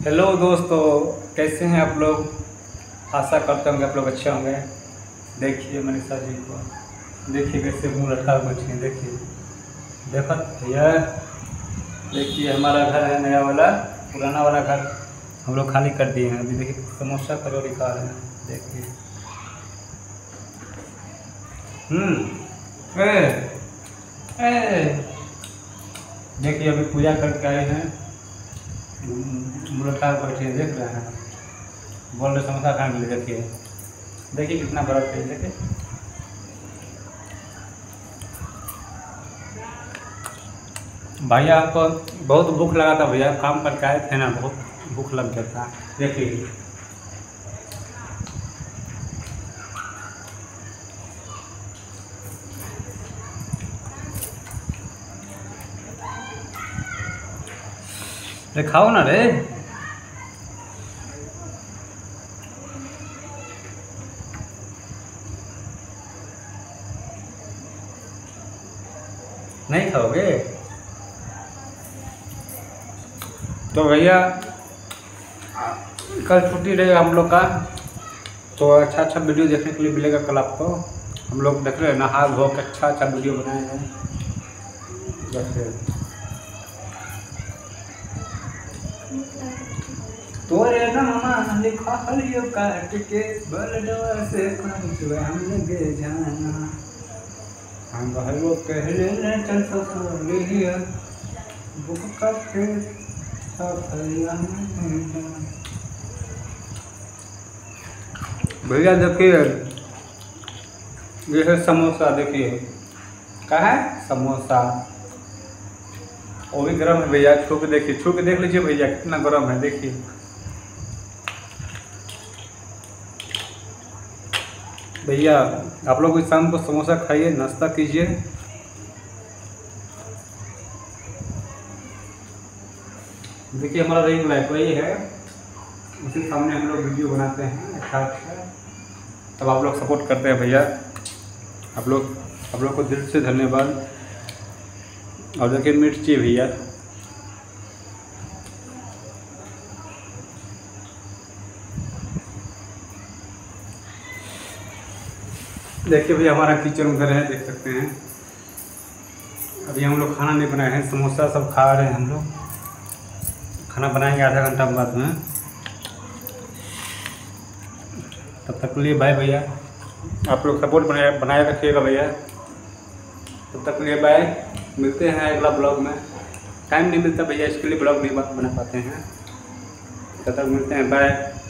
Hello दोस्तों, कैसे हैं आप लोग। आशा करते होंगे आप लोग अच्छे होंगे। देखिए मनीषा जी को, देखिए कैसे मुँह लटका बैठी हैं। देखिए देखो भैया, देखिए हमारा घर है नया वाला, पुराना वाला घर हम लोग खाली कर दिए हैं। अभी देखिए समोसा कचौड़ी खा रहे हैं। देखिए ए, ए, देखिए अभी पूजा करके आए हैं, मुँह लटका बैठे हैं। देख रहे हैं, बोल रहे समोसा खाने के लिए। देखिए देखिए कितना बड़ा पेज। देखिए भैया आपको बहुत भूख लगा था, भैया काम करके आए थे ना, बहुत भूख लग गया था। देखिए रे, खाओ ना रे। नहीं खाओगे तो भैया कल छुट्टी रहेगा हम लोग का, तो अच्छा अच्छा वीडियो देखने के लिए मिलेगा कल आपको। हम लोग देख रहे हैं नहा धो के अच्छा अच्छा वीडियो बनाए हैं। तोरे नामा लिखा हलियो काट के बलडवा से पंचवा हम लगे जाना, हम हलो कहले न चल ससुलिया बुक करके सफरिया में। भैया देखिए ये है समोसा। देखिए क्या है समोसा, वो भी गर्म है भैया। छू के देखिए, छू के देख लीजिए भैया कितना गर्म है। देखिए भैया आप लोग इस शाम को समोसा खाइए, नाश्ता कीजिए। देखिए हमारा रिंग लाइट वही है, उसी सामने हम लोग वीडियो बनाते हैं अच्छा अच्छा। तब आप लोग सपोर्ट करते हैं भैया, आप लोग को दिल से धन्यवाद। और देखिए मिर्ची भैया, देखिए भैया हमारा किचन घर है, देख सकते हैं। अभी हम लोग खाना नहीं बनाए हैं, समोसा सब खा रहे हैं हम लोग। खाना बनाएंगे आधा घंटा बाद में। तब तक के लिए बाय भैया, आप लोग सपोर्ट बनाए रखिएगा भैया। तब तक के लिए बाय, मिलते हैं अगला ब्लॉग में। टाइम नहीं मिलता भैया, इसके लिए ब्लॉग नहीं बना पाते हैं। तब तक मिलते हैं, बाय।